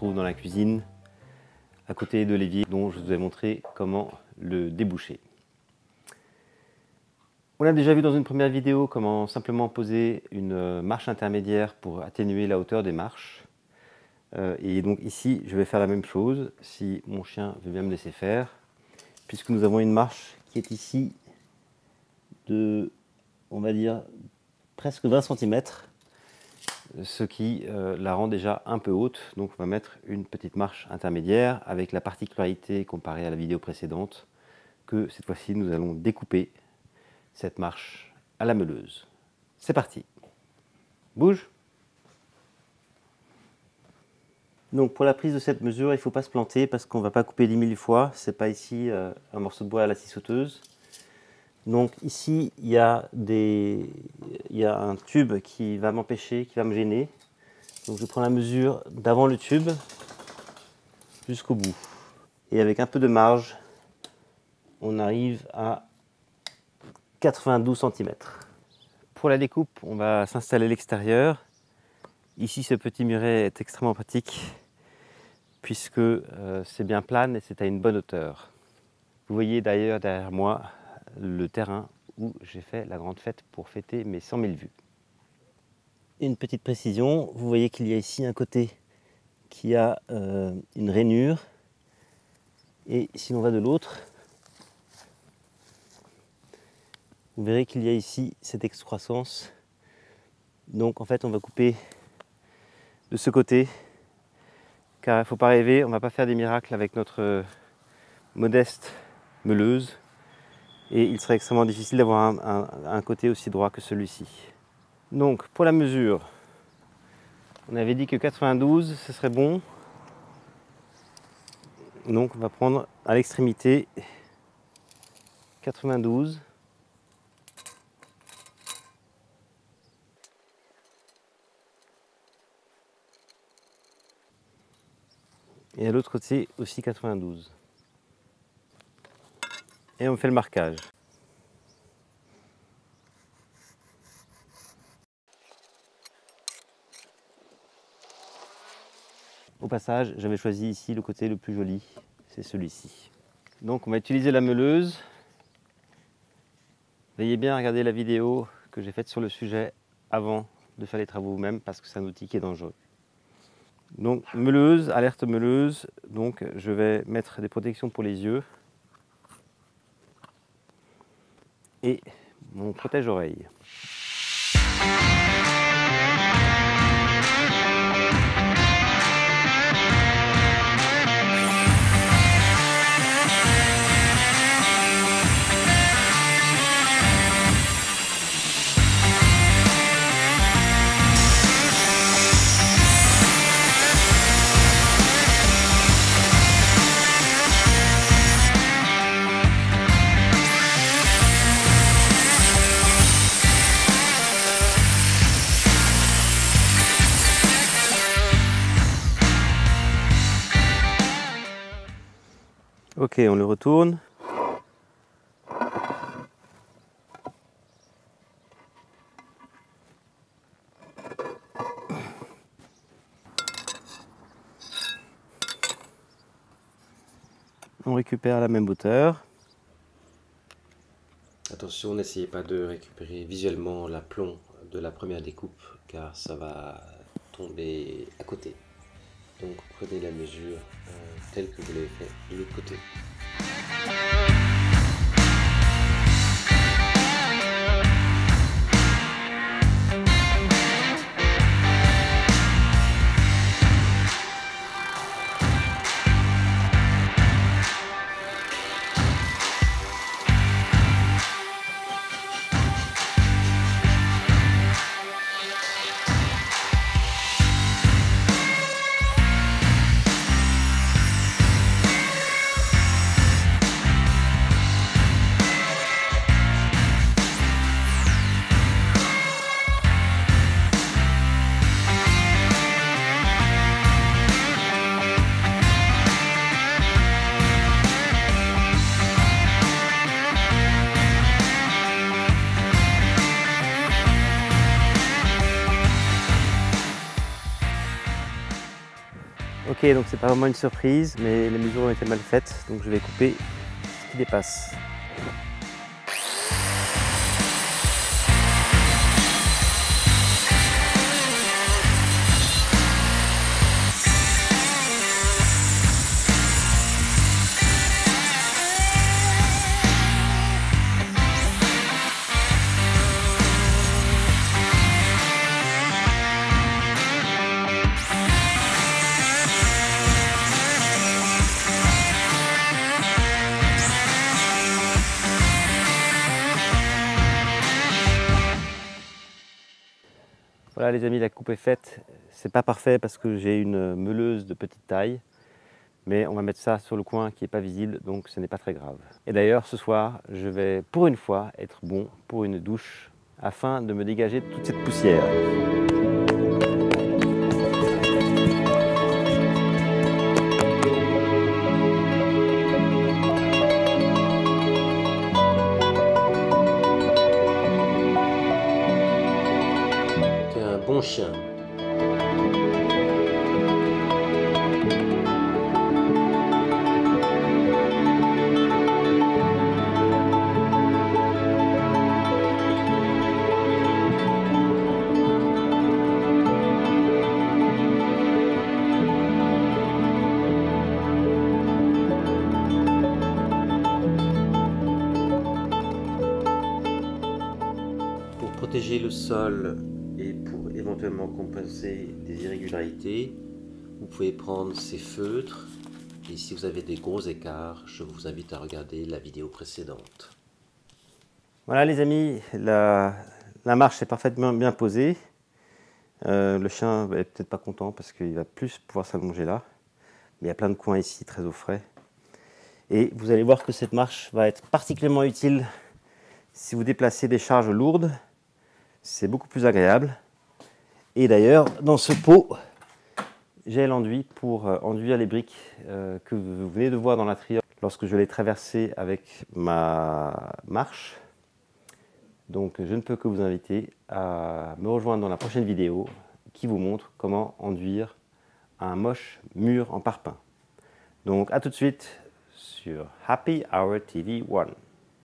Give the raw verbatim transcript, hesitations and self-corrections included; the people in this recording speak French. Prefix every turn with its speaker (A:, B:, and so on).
A: trouve dans la cuisine, à côté de l'évier, dont je vous ai montré comment le déboucher. On a déjà vu dans une première vidéo comment simplement poser une marche intermédiaire pour atténuer la hauteur des marches. Euh, et donc ici, je vais faire la même chose, si mon chien veut bien me laisser faire, puisque nous avons une marche qui est ici de, on va dire, presque vingt centimètres, ce qui euh, la rend déjà un peu haute. Donc on va mettre une petite marche intermédiaire, avec la particularité comparée à la vidéo précédente, que cette fois-ci nous allons découper cette marche à la meuleuse. C'est parti. Bouge. Donc pour la prise de cette mesure, il ne faut pas se planter parce qu'on ne va pas couper dix mille fois. Ce n'est pas ici euh, un morceau de bois à la scie sauteuse. Donc ici, il y a des, il y a un tube qui va m'empêcher, qui va me gêner. Donc je prends la mesure d'avant le tube jusqu'au bout. Et avec un peu de marge, on arrive à quatre-vingt-douze centimètres. Pour la découpe, on va s'installer à l'extérieur. Ici, ce petit muret est extrêmement pratique puisque euh, c'est bien plane et c'est à une bonne hauteur. Vous voyez d'ailleurs derrière moi le terrain où j'ai fait la grande fête pour fêter mes cent mille vues. Une petite précision, vous voyez qu'il y a ici un côté qui a euh, une rainure, et si l'on va de l'autre, vous verrez qu'il y a ici cette excroissance. Donc en fait on va couper de ce côté, car il ne faut pas rêver, on ne va pas faire des miracles avec notre modeste meuleuse, et il serait extrêmement difficile d'avoir un, un, un côté aussi droit que celui-ci. Donc pour la mesure, on avait dit que quatre-vingt-douze ce serait bon, donc on va prendre à l'extrémité quatre-vingt-douze. Et à l'autre côté aussi quatre-vingt-douze. Et on fait le marquage. Au passage, j'avais choisi ici le côté le plus joli, c'est celui-ci. Donc on va utiliser la meuleuse. Veillez bien à regarder la vidéo que j'ai faite sur le sujet avant de faire les travaux vous-même, parce que c'est un outil qui est dangereux. Donc meuleuse, alerte meuleuse, donc je vais mettre des protections pour les yeux et mon protège-oreille. Ok, on le retourne. On récupère à la même hauteur.
B: Attention, n'essayez pas de récupérer visuellement l'aplomb de la première découpe, car ça va tomber à côté. Donc prenez la mesure euh, telle que vous l'avez fait de l'autre côté.
A: Ok, donc c'est pas vraiment une surprise, mais les mesures ont été mal faites, donc je vais couper ce qui dépasse. Voilà les amis, la coupe est faite. C'est pas parfait parce que j'ai une meuleuse de petite taille, mais on va mettre ça sur le coin qui n'est pas visible, donc ce n'est pas très grave. Et d'ailleurs, ce soir, je vais pour une fois être bon pour une douche afin de me dégager de toute cette poussière.
B: Bon chien. Pour protéger le sol et pour éventuellement compenser des irrégularités, vous pouvez prendre ces feutres et si vous avez des gros écarts, je vous invite à regarder la vidéo précédente.
A: Voilà les amis, la, la marche est parfaitement bien posée. Euh, le chien est peut-être pas content parce qu'il va plus pouvoir s'allonger là. Mais il y a plein de coins ici très au frais. Et vous allez voir que cette marche va être particulièrement utile si vous déplacez des charges lourdes. C'est beaucoup plus agréable. Et d'ailleurs, dans ce pot, j'ai l'enduit pour euh, enduire les briques euh, que vous venez de voir dans la triole lorsque je l'ai traversé avec ma marche. Donc je ne peux que vous inviter à me rejoindre dans la prochaine vidéo qui vous montre comment enduire un moche mur en parpaing. Donc à tout de suite sur Happy Hour T V one.